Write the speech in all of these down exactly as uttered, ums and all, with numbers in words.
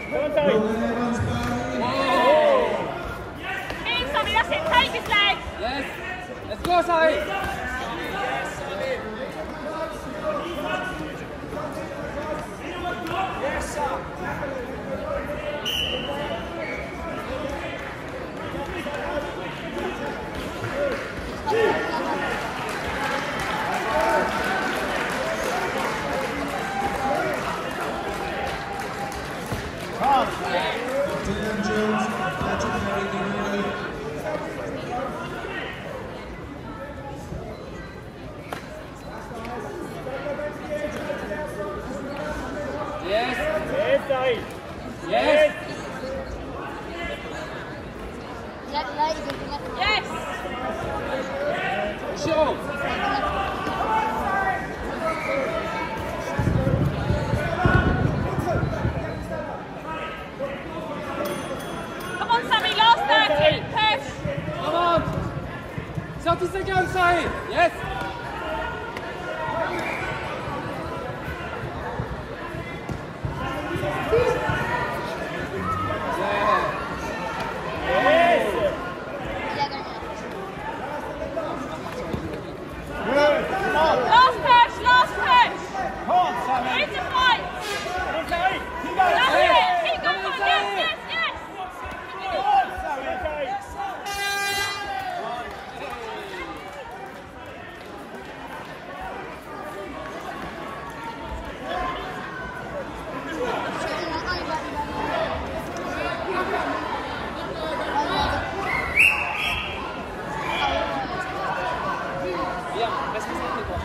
Sammy, that's it, take his leg! Yes! Let's go, Sammy! Yes, sir! Dylan Jones, Patrick Mary Guerrero. Yes! Yes, Dave! Yes! Yes! Show! Come on, Sammy, last thirty, push! Come on! thirty seconds, Sammy! Yes! Last push, last push! Come on, Sammy! Into fight! Come on, Sammy! Keep going! That's Hey. it! Keep going! Yes, yes, yes! Come on, Sammy! Okay. Bien, reste concentré, toi.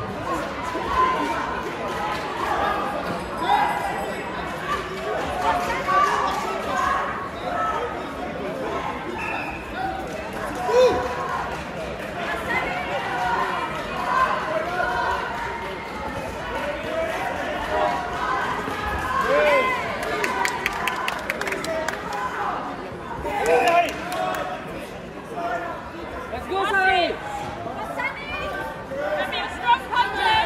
Let's go, Sammy! Sammy, strong punches!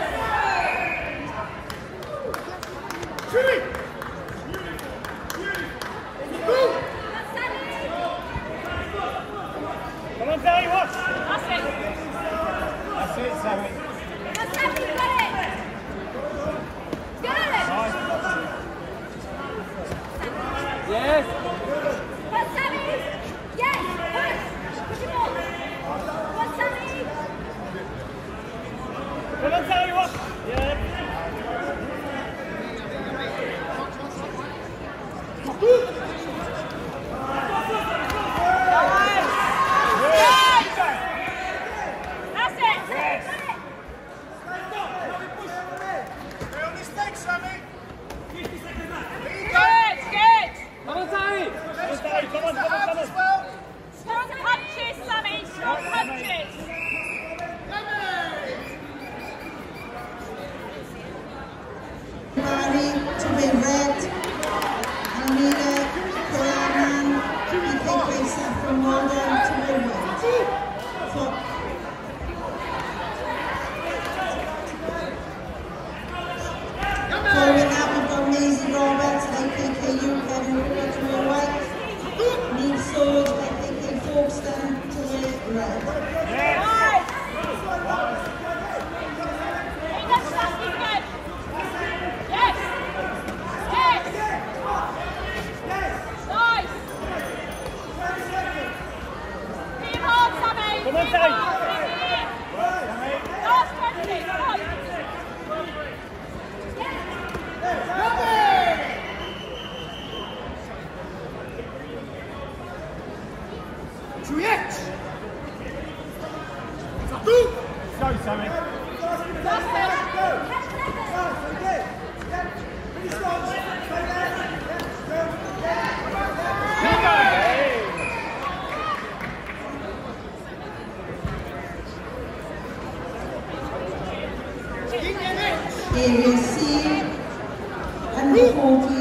Come on, Sammy, watch! That's it! That's it, Sammy. Yes! Come on, Sammy, watch! Yeah. That's it! Good, good! Come on, Sammy! Come on, Sammy, come on, come on, come on. Strong punches, Sammy, strong punches! Mari to be red. Amina Kalaman, I think we said from London to be white. So, following that, we've got Maisie Roberts, I P K U, Kevin Hooper to wear white. Neil Sword, I P K Folkestone to wear red. Nice! Hey, that's Sammy, good! Yes! Yes! Nice! Keep hard, Sammy! Come on, Keep Sammy. hard, keep it. Last twenty, come on! Juliette! Go, Sammy. Area C, under forty